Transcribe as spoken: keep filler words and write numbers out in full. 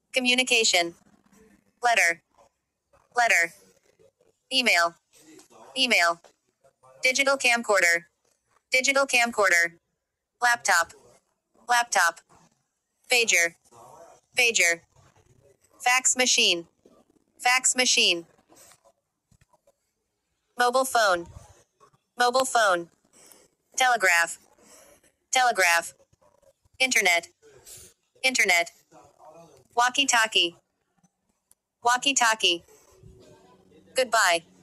communication, letter, letter, email, email, digital camcorder, digital camcorder, laptop, laptop, pager, pager, fax machine, fax machine, mobile phone, mobile phone, telegraph, telegraph, internet, internet, walkie-talkie, walkie-talkie, goodbye.